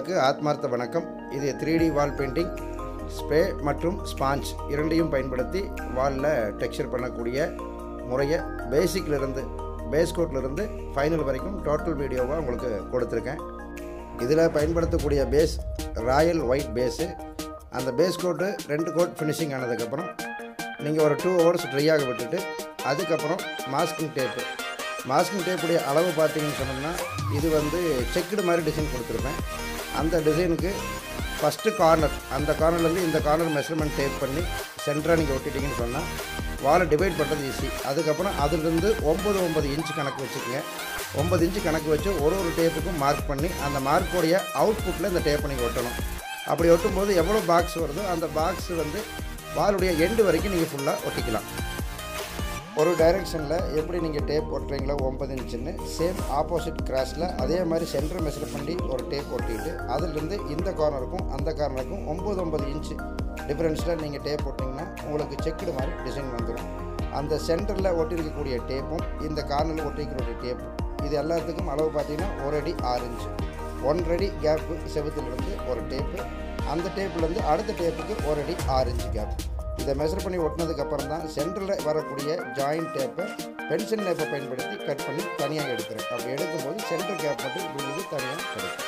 நண்பர்களுக்கு ஆத்மார்த்த வணக்கம். இது 3D வால் பெயிண்டிங் ஸ்ப்ரே மற்றும் ஸ்பாஞ்ச் இரண்டையும் பயன்படுத்தி வாலில் டெக்ஸ்சர் பண்ணக்கூடிய முறையை பேஸ் கோட்லேருந்து ஃபைனல் வரைக்கும் டோட்டல் வீடியோவாக உங்களுக்கு கொடுத்துருக்கேன். இதில் பயன்படுத்தக்கூடிய பேஸ் ராயல் ஒயிட் பேஸு. அந்த பேஸ் கோட்டு 2 கோட் ஃபினிஷிங் ஆனதுக்கப்புறம் நீங்கள் ஒரு 2 ஹவர்ஸ் ட்ரையாக விட்டுட்டு அதுக்கப்புறம் மாஸ்கிங் டேப்புடைய அளவு பார்த்தீங்கன்னு சொன்னோம்னா இது செக்குடு மாதிரி டிசைன் கொடுத்துருப்பேன். அந்த டிசைனுக்கு ஃபஸ்ட்டு கார்னர், அந்த கார்னர்லேருந்து இந்த கார்னர் மெஷர்மெண்ட் டேப் பண்ணி சென்டராக நீங்கள் ஒட்டிட்டிங்கன்னு சொன்னால் வாலை டிவைட் பண்ணுறது ஈஸி. அதுக்கப்புறம் அதிலிருந்து 9 இன்ச்சு கணக்கு வச்சுக்கோங்க. 9 இன்ச்சு கணக்கு வச்சு ஒரு டேப்புக்கும் மார்க் பண்ணி அந்த மார்க்கோடைய அவுட்புட்டில் இந்த டேப்பை நீங்கள் ஒட்டணும். அப்படி ஒட்டும்போது எவ்வளோ பாக்ஸ் வருதோ அந்த பாக்ஸ் வாலுடைய எண்டு வரைக்கும் நீங்கள் ஃபுல்லாக ஒட்டிக்கலாம். ஒரு டைரெக்ஷனில் எப்படி நீங்கள் டேப் ஒட்டுறீங்களோ 9 இன்ச்சுன்னு சேம் ஆப்போசிட் கிராஸில் அதே மாதிரி சென்டர் மெஷர் பண்ணி ஒரு டேப் ஒட்டிட்டு அதிலிருந்து இந்த கார்னருக்கும் அந்த கார்னருக்கும் 9 இன்ச்சு டிஃப்ரென்ஸில் நீங்கள் டேப் ஒட்டிங்கன்னா உங்களுக்கு செக்குடு மாதிரி டிசைன் வந்துடும். அந்த சென்டரில் ஒட்டியிருக்கக்கூடிய டேப்பும் இந்த கார்னரில் ஒட்டிருக்கக்கூடிய டேப்பும் இது எல்லாத்துக்கும் அளவு பார்த்தீங்கன்னா 1 அடி 6 இன்ச்சு. 1 அடி கேப்பு செவுத்துலேருந்து ஒரு டேப்பு, அந்த டேப்புலேருந்து அடுத்த டேப்புக்கு 1 அடி 6 இன்ச்சு கேப். இதை மெஷர் பண்ணி ஒட்டினதுக்கப்புறம் தான் சென்டரில் வரக்கூடிய ஜாயிண்ட் டேப்பை பென்சில் டேப்பை பயன்படுத்தி கட் பண்ணி தனியாக எடுத்துறேன். அப்படி எடுக்கும்போது சென்டர் கேப் மட்டும் இப்படி தனியாக கிடைக்கும்.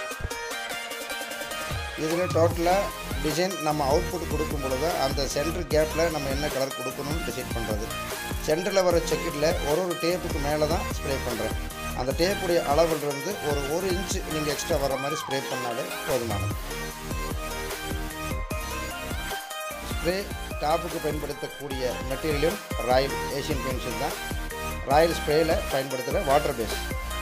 இதில் டோட்டலாக டிசைன் நம்ம அவுட்புட் கொடுக்கும் பொழுது அந்த சென்டர் கேப்பில் நம்ம என்ன கலர் கொடுக்கணும்னு டிசைட் பண்ணுறது. சென்டரில் வர செக்கெட்டில் ஒரு டேப்புக்கு மேலே தான் ஸ்ப்ரே பண்ணுறேன். அந்த டேப்புடைய அளவிலிருந்து ஒரு 1 இன்ச்சு நீங்கள் எக்ஸ்ட்ரா வர மாதிரி ஸ்ப்ரே பண்ணாலே போதுமானது. ஸ்ப்ரே டாப்புக்கு பயன்படுத்தக்கூடிய மெட்டீரியலும் ராயல் ஏஷியன் பெயிண்ட்ஸ் தான். ராயல் ஸ்ப்ரேயில் பயன்படுத்துகிற வாட்டர் பேஸ்.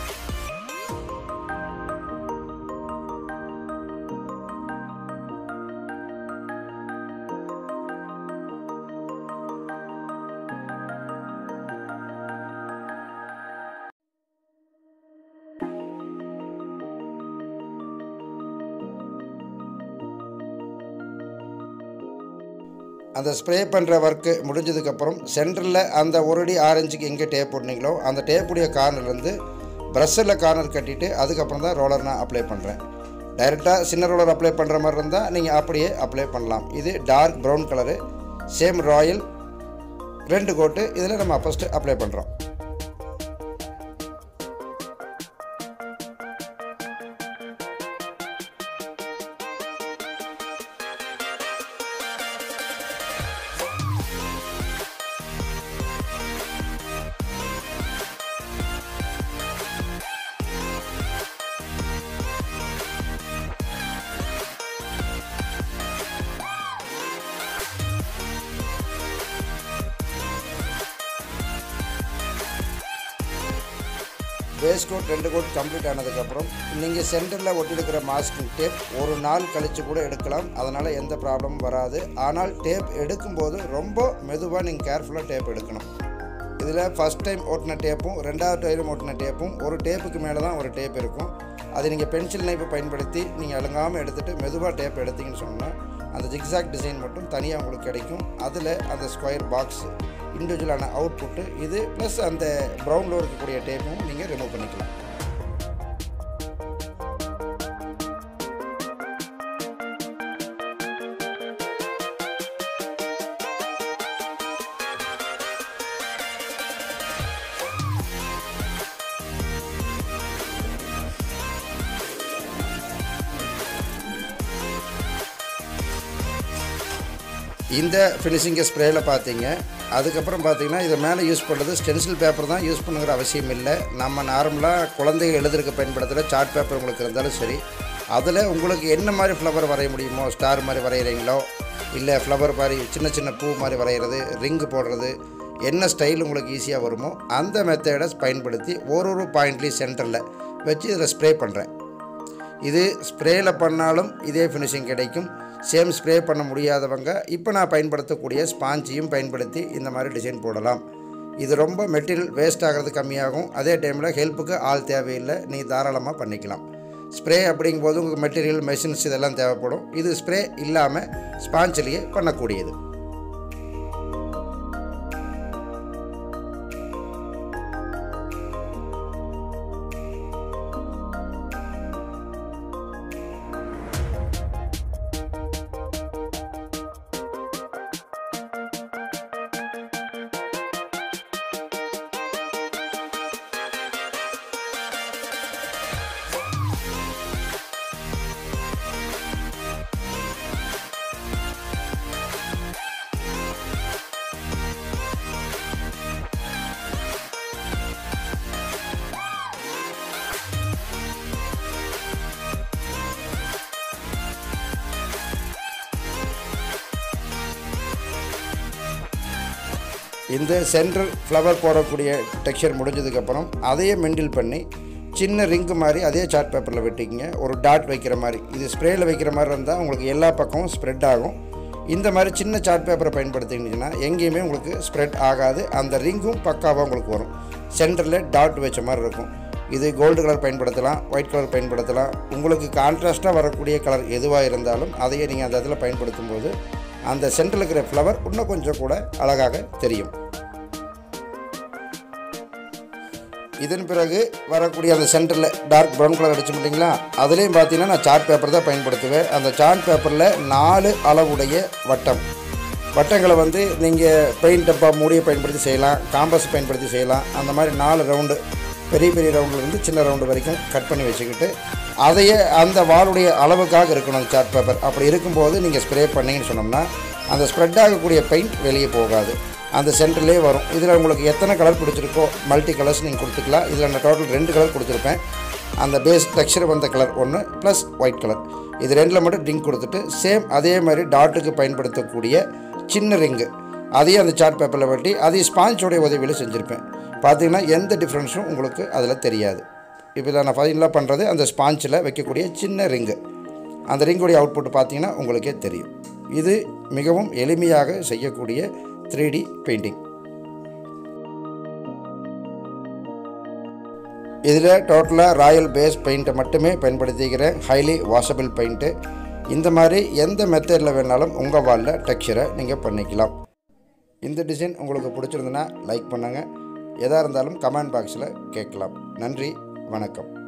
அந்த ஸ்ப்ரே பண்ணுற ஒர்க்கு முடிஞ்சதுக்கப்புறம் சென்டரில் அந்த 1 அடி 6 இன்ச்சுக்கு எங்கே டேப் போட்டிங்களோ அந்த டேப்புடைய கார்னர்லேருந்து ப்ரஷ்ஷில் கார்னர் கட்டிட்டு அதுக்கப்புறம் தான் ரோலர் நான் அப்ளை பண்ணுறேன். டைரெக்டாக சின்ன ரோலர் அப்ளை பண்ணுற மாதிரி இருந்தால் நீங்கள் அப்படியே அப்ளை பண்ணலாம். இது dark brown colour, same Royal 2 coat இதில் நம்ம ஃபஸ்ட்டு அப்ளை பண்ணுறோம். பேஸ் கோட் 2 கோட் கம்ப்ளீட் ஆனதுக்கப்புறம் நீங்கள் சென்டரில் ஒட்டியிருக்கிற மாஸ்கிங் டேப் ஒரு நாள் கழித்து கூட எடுக்கலாம். அதனால் எந்த ப்ராப்ளமும் வராது. ஆனால் டேப் எடுக்கும்போது ரொம்ப மெதுவாக நீங்கள் கேர்ஃபுல்லாக டேப் எடுக்கணும். இதில் ஃபஸ்ட் டைம் ஓட்டின டேப்பும் 2வது டைம் ஓட்டின டேப்பும் ஒரு டேப்புக்கு மேலே தான் ஒரு டேப் இருக்கும். அது நீங்கள் பென்சில் நைப்பை பயன்படுத்தி நீங்கள் அழுங்காமல் எடுத்துகிட்டு மெதுவாக டேப் எடுத்தீங்கன்னு சொன்னால் அந்த ஜிக்ஸாக் டிசைன் மட்டும் தனியாக உங்களுக்கு கிடைக்கும். அதில் அந்த ஸ்கொயர் பாக்ஸ் இண்டிவிஜுவலான அவுட்புட்டு இது ப்ளஸ் அந்த ப்ரௌனில் இருக்கக்கூடிய டேப்பும் நீங்கள் ரிமூவ் பண்ணிக்கலாம். இந்த ஃபினிஷிங்கை ஸ்ப்ரேயில் பார்த்தீங்க. அதுக்கப்புறம் பார்த்தீங்கன்னா இதை மேலே யூஸ் பண்ணுறது ஸ்டென்சில் பேப்பர் தான் யூஸ் பண்ணுங்கிற அவசியம் இல்லை. நம்ம நார்மலாக குழந்தைகள் எழுதுறதுக்கு பயன்படுத்துகிற சார்ட் பேப்பர் உங்களுக்கு இருந்தாலும் சரி, அதில் உங்களுக்கு என்ன மாதிரி ஃப்ளவர் வரைய முடியுமோ, ஸ்டார் மாதிரி வரைகிறீங்களோ இல்லை ஃப்ளவர் மாதிரி சின்ன பூ மாதிரி வரைகிறது, ரிங்கு போடுறது, என்ன ஸ்டைல் உங்களுக்கு ஈஸியாக வருமோ அந்த மெத்தடை பயன்படுத்தி ஒரு பாயிண்ட்லேயும் சென்டரில் வச்சு இதில் ஸ்ப்ரே பண்ணுறேன். இது ஸ்ப்ரேயில் பண்ணாலும் இதே ஃபினிஷிங் கிடைக்கும். சேம் ஸ்ப்ரே பண்ண முடியாதவங்க இப்போ நான் பயன்படுத்தக்கூடிய ஸ்பாஞ்சையும் பயன்படுத்தி இந்த மாதிரி டிசைன் போடலாம். இது ரொம்ப மெட்டீரியல் வேஸ்ட் ஆகிறது கம்மியாகும். அதே டைமில் ஹெல்ப்புக்கு ஆள் தேவையில்லை, நீ தாராளமாக பண்ணிக்கலாம். ஸ்ப்ரே அப்படிங்கும்போது உங்களுக்கு மெட்டீரியல் மெஷின்ஸ் இதெல்லாம் தேவைப்படும். இது ஸ்ப்ரே இல்லாமல் ஸ்பாஞ்சிலேயே பண்ணக்கூடியது. இந்த சென்டர் ஃப்ளவர் போடக்கூடிய டெக்ஸ்சர் முடிஞ்சதுக்கப்புறம் அதையே மெண்டில் பண்ணி சின்ன ரிங்கு மாதிரி அதே சார்ட் பேப்பரில் வெட்டிக்கிங்க. ஒரு டாட் வைக்கிற மாதிரி, இது ஸ்ப்ரேயில் வைக்கிற மாதிரி இருந்தால் உங்களுக்கு எல்லா பக்கமும் ஸ்ப்ரெட் ஆகும். இந்த மாதிரி சின்ன சார்ட் பேப்பரை பயன்படுத்திங்கன்னா எங்கேயுமே உங்களுக்கு ஸ்ப்ரெட் ஆகாது. அந்த ரிங்கும் பக்காவாக உங்களுக்கு வரும். சென்டரில் டாட் வச்ச மாதிரி இருக்கும். இது கோல்டு கலர் பயன்படுத்தலாம், ஒயிட் கலர் பயன்படுத்தலாம். உங்களுக்கு கான்ட்ராஸ்ட்டாக வரக்கூடிய கலர் எதுவாக இருந்தாலும் அதையே நீங்கள் அந்த இடத்துல பயன்படுத்தும் போது அந்த சென்டரில் இருக்கிற ஃப்ளவர் இன்னும் கொஞ்சம் கூட அழகாக தெரியும். இதன் பிறகு வரக்கூடிய அந்த சென்டரில் டார்க் ப்ரௌன் கலர் அடிச்சு முடிங்களா, அதுலேயும் பார்த்தீங்கன்னா நான் சார்ட் பேப்பர் தான் பயன்படுத்துவேன். அந்த சார்ட் பேப்பரில் 4 அளவுடைய வட்டங்களை வந்து நீங்கள் பெயிண்ட் டப்பா மூடியை பயன்படுத்தி செய்யலாம், காம்பஸ் பயன்படுத்தி செய்யலாம். அந்த மாதிரி 4 ரவுண்டு, பெரிய பெரிய ரவுண்டுலேருந்து சின்ன ரவுண்டு வரைக்கும் கட் பண்ணி வச்சுக்கிட்டு அதையே அந்த வாளுடைய அளவுக்காக இருக்கணும் அந்த சார்ட் பேப்பர். அப்படி இருக்கும்போது நீங்கள் ஸ்ப்ரே பண்ணிங்கன்னு சொன்னோம்னா அந்த ஸ்ப்ரெட் ஆகக்கூடிய பெயிண்ட் வெளியே போகாது, அந்த சென்டர்லேயே வரும். இதில் உங்களுக்கு எத்தனை கலர் பிடிச்சிருக்கோ மல்டி கலர்ஸ் நீங்கள் கொடுத்துக்கலாம். இதில் நான் டோட்டல் 2 கலர் கொடுத்துருப்பேன். அந்த பேஸ் டெக்ஸ்சர் வந்த கலர் ஒன்று ப்ளஸ் ஒயிட் கலர், இது 2ல் மட்டும் ரிங் கொடுத்துட்டு சேம் அதே மாதிரி டாட்டுக்கு பயன்படுத்தக்கூடிய சின்ன ரிங்கு அதையும் அந்த சார்ட் பேப்பரில் வெட்டி அதையும் ஸ்பாஞ்சோடைய உதவியில் செஞ்சுருப்பேன். பார்த்தீங்கன்னா எந்த டிஃப்ரென்ஸும் உங்களுக்கு அதில் தெரியாது. இப்போ தான் நான் ஃபைனலாக பண்ணுறது அந்த ஸ்பாஞ்சில் வைக்கக்கூடிய சின்ன ரிங்கு, அந்த ரிங்குடைய அவுட்புட் பார்த்தீங்கன்னா உங்களுக்கே தெரியும். இது மிகவும் எளிமையாக செய்யக்கூடிய 3D பெயிண்டிங். இதில் டோட்டலாக ராயல் பேஸ் பெயிண்ட்டை மட்டுமே பயன்படுத்திக்கிறேன், ஹைலி வாஷபிள் பெயிண்ட்டு. இந்த மாதிரி எந்த மெத்தடில் வேணாலும் உங்கள் வாலில் டெக்ஸ்சரை நீங்கள் பண்ணிக்கலாம். இந்த டிசைன் உங்களுக்கு பிடிச்சிருந்துன்னா லைக் பண்ணுங்கள். எதாக இருந்தாலும் கமெண்ட் பாக்ஸில் கேட்கலாம். நன்றி, வணக்கம்.